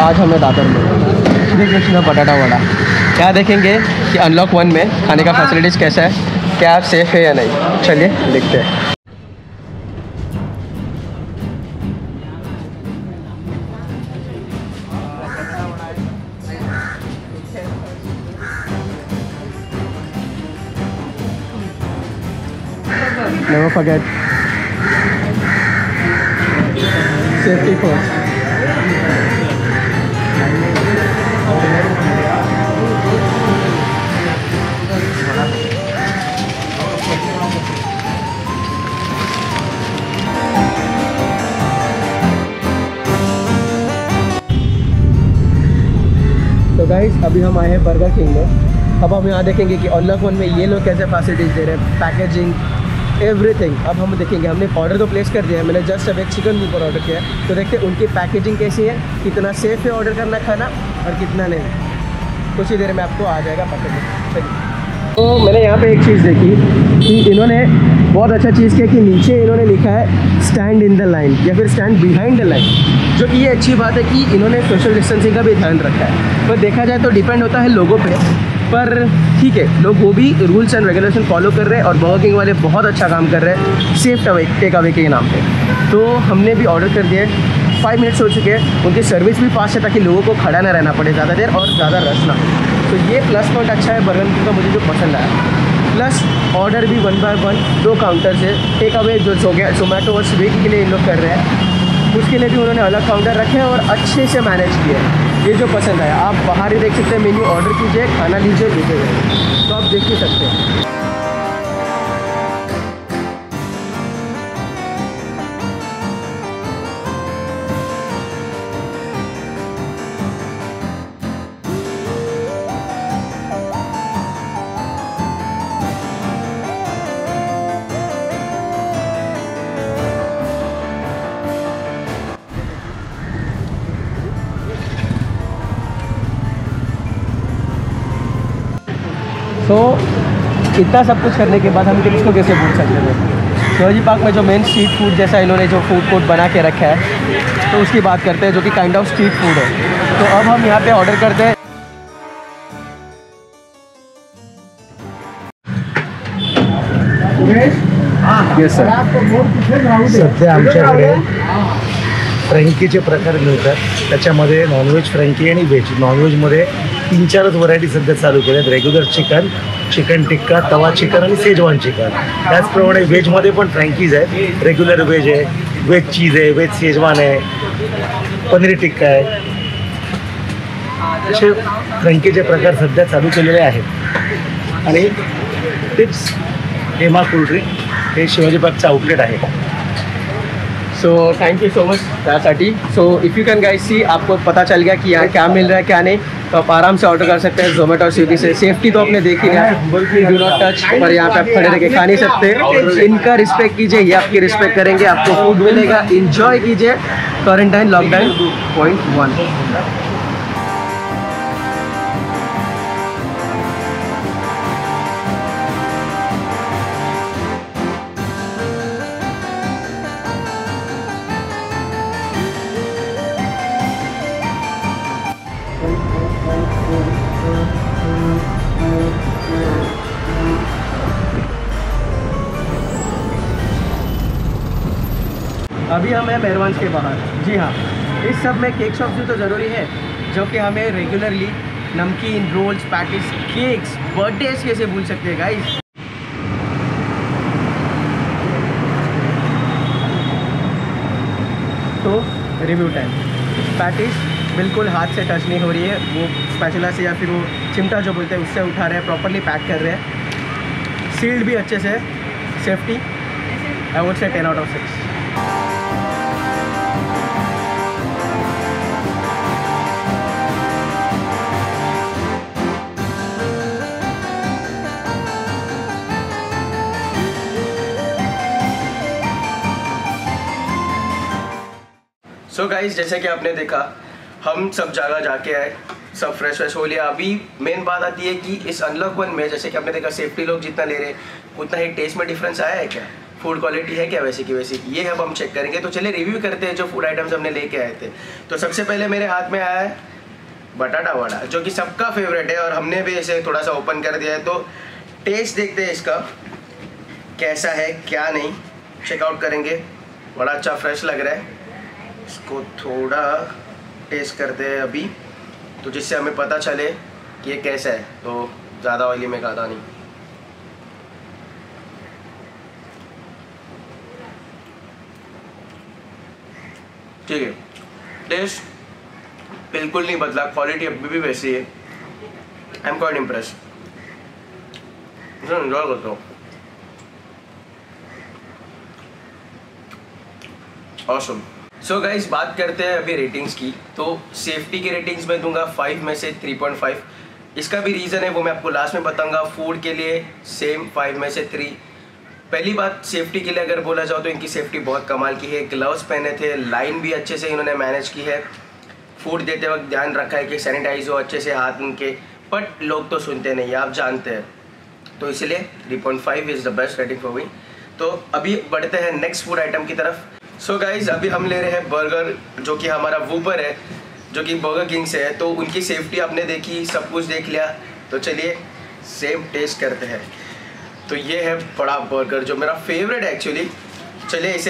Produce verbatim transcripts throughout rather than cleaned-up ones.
आज हमें दादर में श्री कृष्ण बटाटा वड़ा। क्या देखेंगे कि अनलॉक वन में खाने का फैसिलिटीज़ कैसा है, क्या सेफ़ है या नहीं। चलिए देखते हैं। Never forget safety first. तो गाइस अभी हम आए हैं बर्गर किंग में। अब हम यहाँ देखेंगे कि अनलॉक वन में ये लोग कैसे फैसिलिटीज़ दे रहे हैं, पैकेजिंग एवरीथिंग। अब हम देखेंगे, हमने ऑर्डर तो प्लेस कर दिया है, मैंने जस्ट अब एक चिकन ऊपर ऑर्डर किया है। तो देखते हैं उनकी पैकेजिंग कैसी है, कितना सेफ़ है ऑर्डर करना खाना और कितना नहीं। कुछ ही देर में आपको आ जाएगा पता नहीं। तो मैंने यहाँ पे एक चीज़ देखी कि इन्होंने बहुत अच्छा चीज़ किया कि नीचे इन्होंने लिखा है स्टैंड इन द लाइन या फिर स्टैंड बिहाइंड द लाइन, जो कि ये अच्छी बात है कि इन्होंने सोशल डिस्टेंसिंग का भी ध्यान रखा है। पर देखा जाए तो डिपेंड होता है लोगों पे, पर ठीक है, लोग वो भी रूल्स एंड रेगुलेशन फॉलो कर रहे हैं और बर्गर किंग वाले बहुत अच्छा काम कर रहे हैं सेफ अवे टेक अवे के नाम पे। तो हमने भी ऑर्डर कर दिया है, फाइव मिनट्स हो चुके हैं। उनकी सर्विस भी फास्ट है ताकि लोगों को खड़ा ना रहना पड़े ज़्यादा देर और ज़्यादा रश ना। तो ये प्लस पॉइंट अच्छा है बर्गर किंग का, मुझे जो पसंद आया। प्लस ऑर्डर भी वन बाय वन दो काउंटर से टेक अवे जो जोमेटो और स्विगी के लिए इन लोग कर रहे हैं, उसके लिए भी उन्होंने अलग काउंटर रखे हैं और अच्छे से मैनेज किया है। ये जो पसंद आया, आप बाहर ही देख सकते हैं, मेन्यू ऑर्डर कीजिए, खाना लीजिए, लेते जाइए, तो आप देख ही सकते हैं। तो इतना सब कुछ करने के बाद हम टिप्स को कैसे पूछ सकते हैं। शिवाजी पार्क में जो मेन स्ट्रीट फूड जैसा इन्होंने जो फूड कोर्ट बना के रखा है, तो उसकी बात करते हैं, जो कि काइंड ऑफ स्ट्रीट फूड है। तो अब हम यहाँ पे ऑर्डर करते हैं। येस सर, सध्या आमच्याकडे फ्रँकीचे प्रकार मिळतात, त्याच्यामध्ये नॉनव्हेज फ्रँकी आणि व्हेज। नॉनव्हेजमध्ये तीन चारच व्हरायटी सध्या चालू केल्या आहेत, regular chicken, chicken tikka, tawa chicken आणि शेजवान चिकन। त्याचप्रमाणे व्हेजमध्ये पण फ्रँकीज आहेत, रेग्युलर व्हेज आहे, व्हेज चीज आहे, व्हेज शेजवान आहे, पनीर टिक्का आहे, असे फ्रँकीचे प्रकार सध्या चालू केलेले आहेत। आणि टिप्स हेमा कोल्ड्रिंक हे शिवाजी पार्कचं आउटलेट आहे। So thank you so much त्यासाठी। So if you can guys see, आपको पता चल गया कि यहाँ क्या मिल रहा है क्या नहीं, तो आप आराम से ऑर्डर कर सकते हैं जोमेटो और स्विगी से। सेफ्टी तो आपने देखी लिया, डू नॉट टच, पर यहाँ पे आप खड़े रह के खा नहीं सकते। इनका रिस्पेक्ट कीजिए, ये आपकी रिस्पेक्ट करेंगे, आपको फूड मिलेगा, इंजॉय कीजिए। Quarantine lockdown point one. अभी हम हैं मेहरवान के बाहर। जी हाँ, इस सब में केक शॉप्स भी तो ज़रूरी है, जो कि हमें रेगुलरली नमकीन, रोल्स, पैटीज, केक्स, बर्थडेज कैसे भूल सकते हैं गाइस। तो रिव्यू टाइम, पैटीज बिल्कुल हाथ से टच नहीं हो रही है, वो स्पैचुला से या फिर वो चिमटा जो बोलते हैं उससे उठा रहे हैं, प्रॉपरली पैक कर रहे हैं, सील्ड भी अच्छे से, safety I would say ten out of six. So so guys, जैसे कि आपने देखा, हम सब जगह जाके आए, सब फ्रेश फ्रेश हो लिया। अभी मेन बात आती है कि इस अनलॉक वन में जैसे कि आपने देखा सेफ्टी लोग जितना ले रहे हैं उतना ही टेस्ट में डिफरेंस आया है क्या? फूड क्वालिटी है क्या वैसे की वैसी, ये अब हम चेक करेंगे। तो चलिए रिव्यू करते हैं जो फूड आइटम्स हमने लेके आए थे। तो सबसे पहले मेरे हाथ में आया है बटाटा वड़ा, जो कि सबका फेवरेट है और हमने भी इसे थोड़ा सा ओपन कर दिया है। तो टेस्ट देखते हैं इसका कैसा है क्या नहीं, चेकआउट करेंगे। बड़ा अच्छा फ्रेश लग रहा है, इसको थोड़ा टेस्ट करते हैं अभी, तो जिससे हमें पता चले कि ये कैसा है। तो ज़्यादा ऑयली में खाता नहीं। ठीक है, टेस्ट बिल्कुल नहीं बदला, क्वालिटी अभी भी वैसी है। आई एम क्वाइट इम्प्रेस, इसे एंजॉय करता हूँ। ऑसम। सो गाइस, बात करते हैं अभी रेटिंग्स की। तो सेफ्टी की रेटिंग्स मैं दूंगा फाइव में से थ्री पॉइंट फाइव। इसका भी रीज़न है, वो मैं आपको लास्ट में बताऊंगा। फूड के लिए सेम फाइव में से थ्री। पहली बात, सेफ्टी के लिए अगर बोला जाओ तो इनकी सेफ्टी बहुत कमाल की है। ग्लव्स पहने थे, लाइन भी अच्छे से इन्होंने मैनेज की है, फूड देते वक्त ध्यान रखा है कि सैनिटाइज हो अच्छे से हाथ उनके। बट लोग तो सुनते नहीं, आप जानते हैं, तो इसलिए three point five is the best rating for me. तो अभी बढ़ते हैं नेक्स्ट फूड आइटम की तरफ। सो so गाइज, अभी हम ले रहे हैं बर्गर, जो कि हमारा वूपर है, जो कि बर्गर किंग से है। तो उनकी सेफ्टी आपने देखी, सब कुछ देख लिया, तो चलिए सेम टेस्ट करते हैं। तो ये है बड़ा बर्गर, जो मेरा फेवरेट है एक्चुअली। चलिए इसे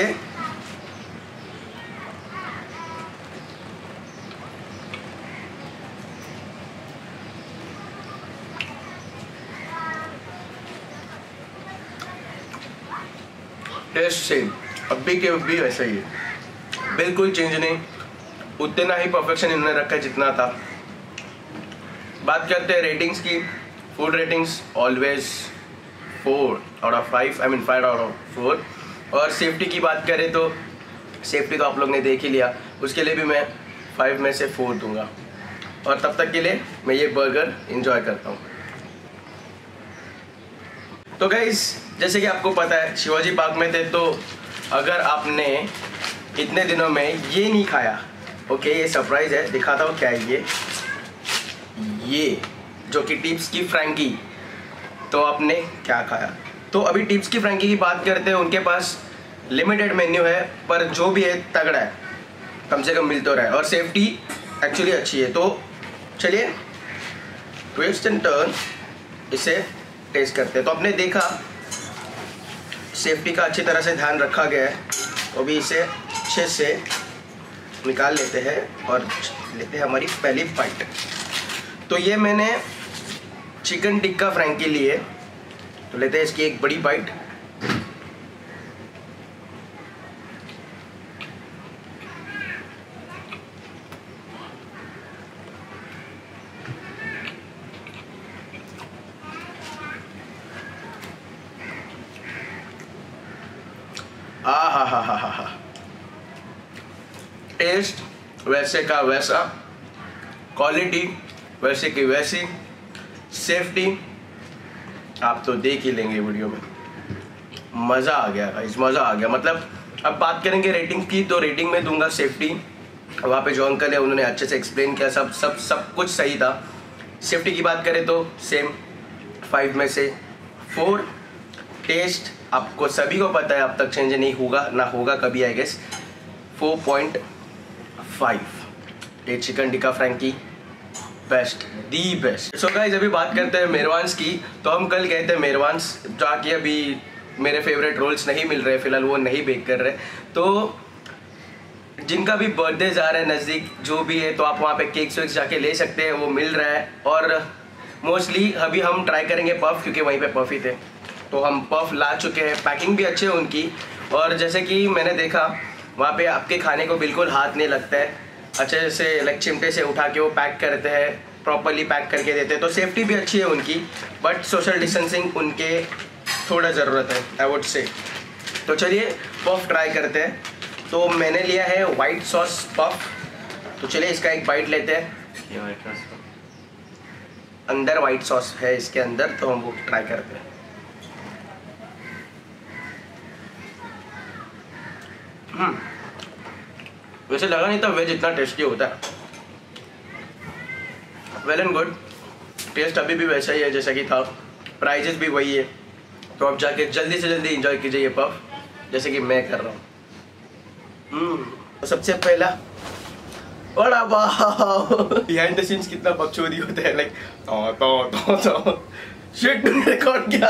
टेस्ट सेम, अभी के भी वैसा ही है, बिल्कुल चेंज नहीं। उतना ही परफेक्शन इन्होंने रखा है जितना था। बात करते हैं रेटिंग्स की। Food ratings always four out of five, I mean five out of four. और सेफ्टी की बात करें तो सेफ्टी तो आप लोग ने देख ही लिया, उसके लिए भी मैं फाइव में से फोर दूंगा। और तब तक के लिए मैं ये बर्गर इंजॉय करता हूँ। तो गाइस, जैसे कि आपको पता है शिवाजी पार्क में थे, तो अगर आपने इतने दिनों में ये नहीं खाया, ओके, ये सरप्राइज है, दिखाता हूँ क्या है ये ये जो कि टिप्स की फ्रैंकी। तो आपने क्या खाया? तो अभी टिप्स की फ्रैंकी की बात करते हैं। उनके पास लिमिटेड मेन्यू है, पर जो भी है तगड़ा है, कम से कम मिल तो रहा है, और सेफ्टी एक्चुअली अच्छी है। तो चलिए ट्विस्ट एंड टर्न इसे टेस्ट करते हैं। तो आपने देखा सेफ्टी का अच्छी तरह से ध्यान रखा गया है। तो अभी इसे अच्छे से निकाल लेते हैं और लेते हैं हमारी पहली बाइट। तो ये मैंने चिकन टिक्का फ्रैंकी ली है, तो लेते हैं इसकी एक बड़ी बाइट। आ हा हा हा हा हा टेस्ट वैसे का वैसा, क्वालिटी वैसे की वैसी, सेफ्टी आप तो देख ही लेंगे वीडियो में। मज़ा आ गया गाइस, मज़ा आ गया। मतलब अब बात करेंगे रेटिंग की, तो रेटिंग में दूंगा सेफ्टी। वहाँ पे जो अंकल है उन्होंने अच्छे से एक्सप्लेन किया, सब सब सब कुछ सही था। सेफ्टी की बात करें तो सेम फाइव में से फोर। टेस्ट आपको सभी को पता है, अब तक चेंज नहीं होगा, ना होगा कभी, I guess. Four point five. ये chicken tikka frankie best, the best. So guys, अभी बात करते हैं मेरवान्स की। तो हम कल गए थे मेरवान्स, जाके अभी मेरे फेवरेट रोल्स नहीं मिल रहे फिलहाल, वो नहीं बेक कर रहे। तो जिनका भी बर्थडे जा रहा है नज़दीक, जो भी है, तो आप वहाँ पे केक्स वेक्स जाके ले सकते हैं, वो मिल रहा है। और मोस्टली अभी हम ट्राई करेंगे पफ, क्योंकि वहीं पे पफ ही थे, तो हम पफ ला चुके हैं। पैकिंग भी अच्छी है उनकी, और जैसे कि मैंने देखा वहाँ पे आपके खाने को बिल्कुल हाथ नहीं लगता है, अच्छे से लाइक चिमटे से उठा के वो पैक करते हैं, प्रॉपरली पैक करके देते हैं। तो सेफ्टी भी अच्छी है उनकी, बट सोशल डिस्टेंसिंग उनके थोड़ा ज़रूरत है, आई वुड से। तो चलिए पफ ट्राई करते हैं। तो मैंने लिया है वाइट सॉस पफ, तो चलिए इसका एक बाइट लेते हैं। ये वाइट सॉस अंदर वाइट सॉस है इसके अंदर, तो हम वो ट्राई करते हैं। हम्म वैसे लगा नहीं था वेज इतना टेस्टी होता है। वेल एंड गुड, टेस्ट अभी भी वैसा ही है जैसा कि था, प्राइजेस भी वही है। तो आप जाके जल्दी से जल्दी इंजॉय कीजिए ये पफ। जैसे कि मैं कर रहा हूँ। हम्म तो सबसे पहला बड़ा वाह, बिहाइंड द सीन्स कितना बकचोदी होता है, लाइक तो तो तो तो शिट रिकॉर्ड किया।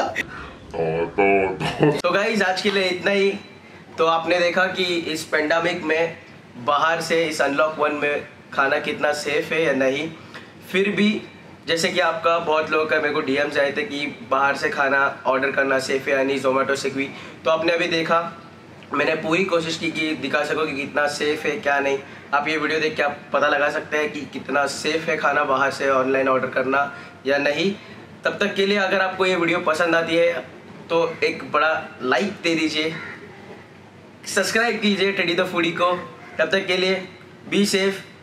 तो गाइस आज के लिए इतना ही। तो आपने देखा कि इस पेंडेमिक में बाहर से इस अनलॉक वन में खाना कितना सेफ है या नहीं। फिर भी जैसे कि आपका बहुत लोगों का मेरे को डीएम्स आए थे कि बाहर से खाना ऑर्डर करना सेफ है या नहीं, जोमेटो से भी। तो आपने अभी देखा, मैंने पूरी कोशिश की कि दिखा सको कि कितना सेफ है क्या नहीं। आप ये वीडियो देख के आप पता लगा सकते हैं कि कितना सेफ है खाना बाहर से ऑनलाइन ऑर्डर करना या नहीं। तब तक के लिए अगर आपको ये वीडियो पसंद आती है तो एक बड़ा लाइक दे दीजिए, सब्सक्राइब कीजिए टेडी द फूडी को। तब तक के लिए बी सेफ,